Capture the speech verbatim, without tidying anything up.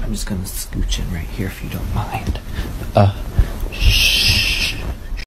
I'm just gonna scooch in right here if you don't mind. Uh,